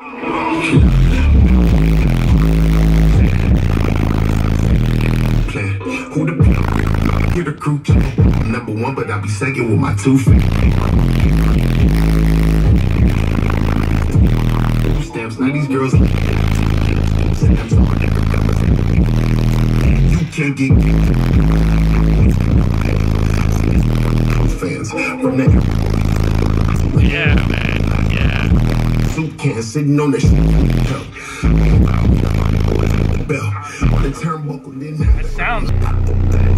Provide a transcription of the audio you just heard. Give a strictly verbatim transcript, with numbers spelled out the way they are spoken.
Who the here the crew? I'm number one, but I'll be second with my two feet. Stamps, now these girls. You can't get fans from that. Yeah, man. Yeah. Soup can sitting on the bell on the turnbuckle. Then that sounds.